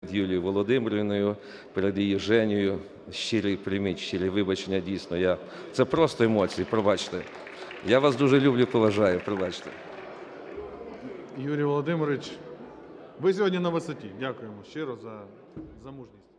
Юлією Володимирівною, перед її Женею. Прийміть щирі вибачення, дійсно. Це просто емоції, пробачте. Я вас дуже люблю, поважаю, пробачте. Юрій Володимирович, ви сьогодні на висоті. Дякуємо щиро за мужність.